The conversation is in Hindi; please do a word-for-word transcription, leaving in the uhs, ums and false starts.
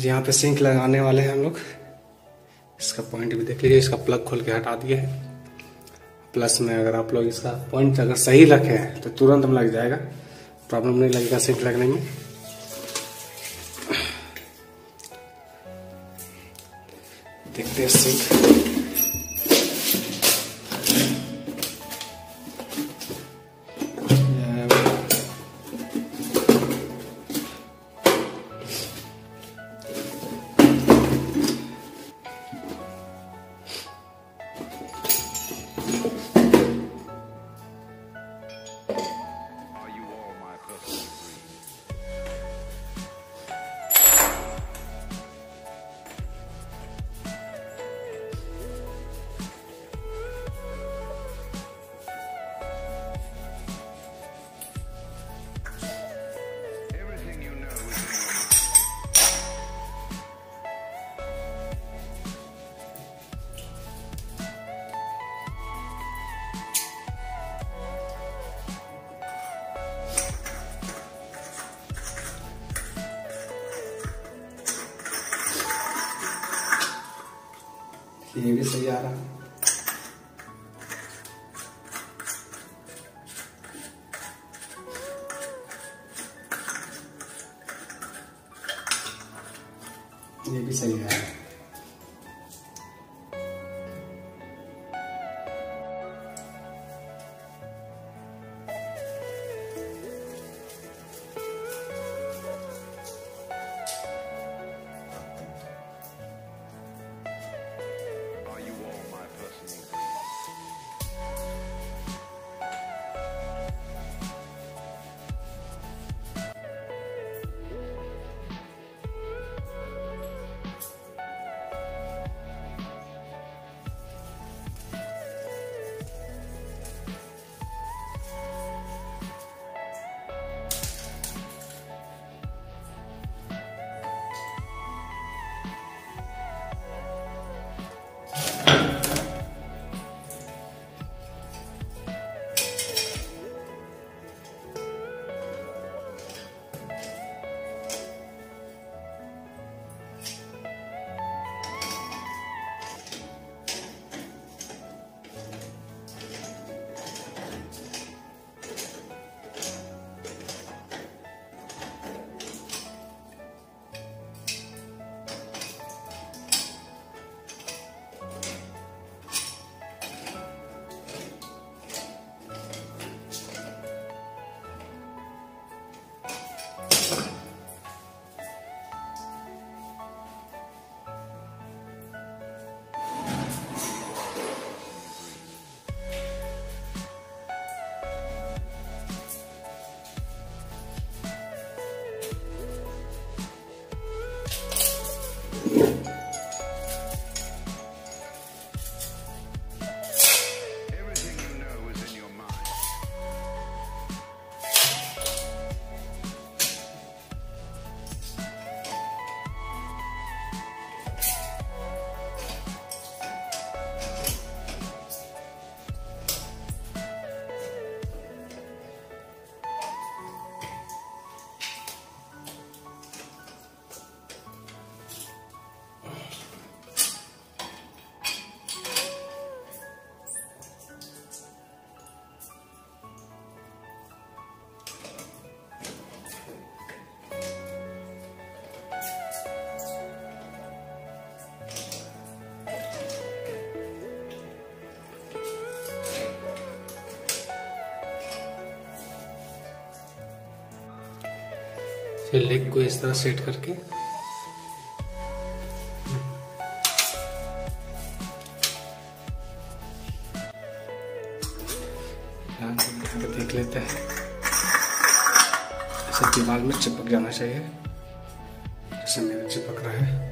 आज यहाँ पे सिंक लगाने वाले हैं हम लोग। इसका पॉइंट भी देख लीजिए, इसका प्लग खोल के हटा दिए है। प्लस में अगर आप लोग इसका पॉइंट अगर सही रखे हैं तो तुरंत में लग जाएगा, प्रॉब्लम नहीं लगेगा सिंक लगने में। देखते हैं सिंक। ये भी सही आ रहा है। ये भी सही है। फिर लेग को इस तरह सेट करके देख लेते हैं। ऐसे दीवार में चिपक जाना चाहिए जैसे मेरा चिपक रहा है।